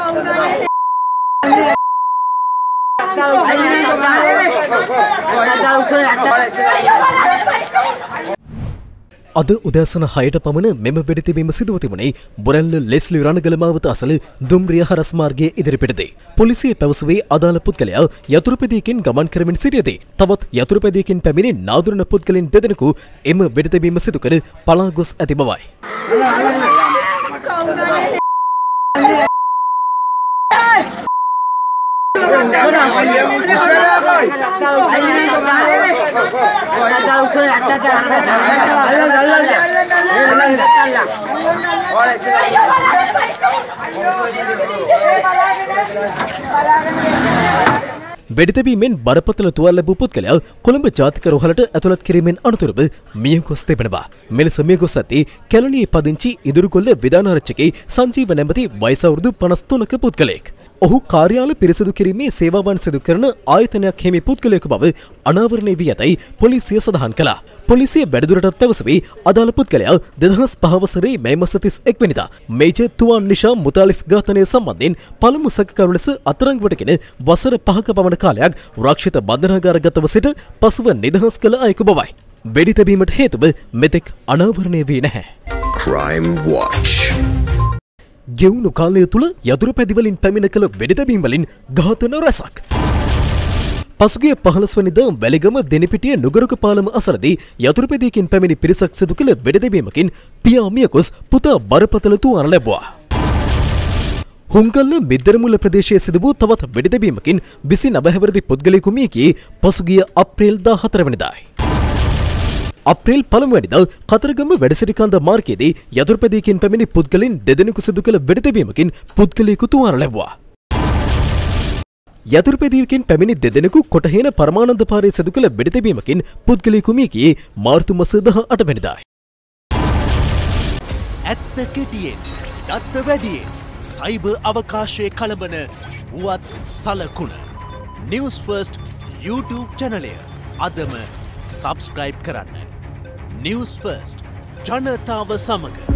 අද උදෑසන 6ට පමණ මෙම වෙඩිතිබීම සිදුව තිබුණේ බොරැල්ල ලෙස්ලි රණගල මාවත අසල දුම්රිය හරස් මාර්ගයේ ඉදිරිපිටදී. පොලිසිය පැවසුවේ අදාළ පුද්ගලයා යතුරුපැදියකින් ගමන් කරමින් සිටියදී තවත් යතුරුපැදියකින් පැමිණි නාදුරන පුද්ගලයන් දෙදෙනෙකු එම වෙඩිතිබීම සිදු කර පලා ගොස් ඇති බවයි. වෙඩිතැබීමෙන් බරපතල තුවාල ලැබූ පුද්ගලයා කොළඹ ජාතික රෝහලට ඇතුළත් කිරීමෙන් අනතුරුව මිය ගොස් තිබෙනවා. මෙලෙස මිය ගොස් ඇත්තේ කැලණියේ පදිංචි ඉදිරිකොල්ල විධානාරච්චකේ සංජීව නැමැති වයස අවුරුදු 53ක පුද්ගලයෙක්. ඔහු කාර්යාල පිරිසිදු කිරීමේ සේවාවන් සිදු කරන ආයතනයක් හිමි පුද්ගලයෙකු බව අනාවරණය වී ඇතැයි පොලිසිය සඳහන් කළා. පොලිසිය වැඩිදුරටත් පැවසුවේ අදාළ පුද්ගලයා 2005 වසරේ මැයි මාස 31 වෙනිදා මේජර් තුවාන් නිෂා මුතාලිෆ් ඝාතනය සම්බන්ධයෙන් පළමු සැකකරු ලෙස අත්අඩංගුවටගෙන වසර 5ක පමණ කාලයක් රක්ෂිත බන්ධනාගාරගතව සිට පසුව නිදහස් කළ අයෙකු බවයි. වෙඩිතැබීමට හේතුව මෙතෙක් අනාවරණය වී නැහැ. Crime Watch. ගෙවුණු කාලය තුළ යතුරුපැදිවලින් පැමිණ කළ වෙඩිතැබීම් වලින් ඝාතන රැසක්. පසුගිය 15 වෙනිදා වැලිගම දෙනිපිටිය නුගරුක පාලම අසලදී යතුරුපැදියකින් පැමිණි පිරිසක් සිදු කළ වෙඩිතැබීමකින් පියා මිය ගොස් පුතා බරපතල තුවාල ලැබුවා. හුංගල්ල මිද්දරමුල්ල ප්‍රදේශයේ සිදු වූ තවත් වෙඩිතැබීමකින් 29 හැවිරිදි පුද්ගලයෙකු මිය ගියේ පසුගිය අප්‍රේල් 14 වෙනිදායි. අප්‍රේල් 1 වෙනිදා කතරගම වැඩසිටිකන්ද මාර්ගයේදී යතුරුපැදියකින් පැමිණි පුද්ගලයන් දෙදෙනෙකු සිදු කළ වෙඩිතැබීමකින් පුද්ගලයෙකු තුවාල ලැබුවා. යතුරුපැදියකින් පැමිණි දෙදෙනෙකු කොටහේන පරමානන්ද පාරේ සිදු කළ වෙඩිතැබීමකින් පුද්ගලයෙකු මිය ගියේ මාර්තු මාස 18 වෙනිදායි. ඇත්ත කෙටියෙන්, දත්ත වැඩියෙන්, සයිබර් අවකාශයේ කලබන වුවත් සලකුණ. News First YouTube channelය අදම subscribe කරන්න. News First ජනතාව සමග